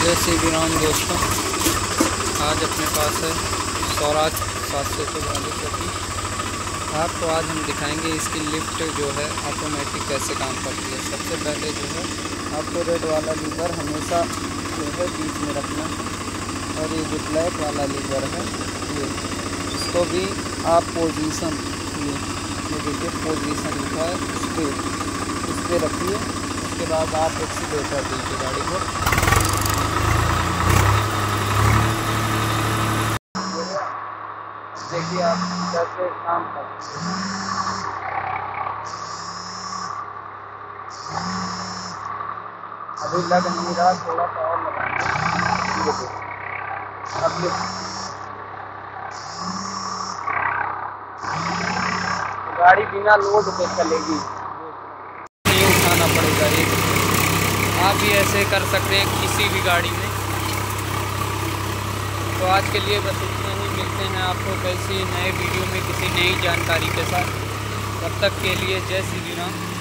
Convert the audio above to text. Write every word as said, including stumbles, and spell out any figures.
जय श्री राम दोस्तों, आज अपने पास है स्वराज सात सौ चौवालीस की। आपको आज हम दिखाएंगे इसकी लिफ्ट जो है ऑटोमेटिक कैसे काम करती है। सबसे पहले जो है आपको रेड वाला लीवर हमेशा जो है बीच में रखना, और ये जो ब्लैक वाला लीवर है ये इसको भी आप पोजीशन ये देखिए पोजीशन लिखा है इस पर इस पर रखिए। उसके बाद आप एक्सीलेटर दीजिए गाड़ी को। देखिए आप कैसे काम करते हैं। अभी लग नहीं रहा, थोड़ा सा और लगाएंगे। ये देखिए अब ये गाड़ी बिना लोड पे चलेगी, नहीं उठाना पड़ेगा। ये आप भी ऐसे कर सकते हैं किसी भी गाड़ी में। तो आज के लिए बस इतना ही, मिलते हैं आपको कैसी नए वीडियो में किसी नई जानकारी के साथ। तब तक के लिए जय श्री राम।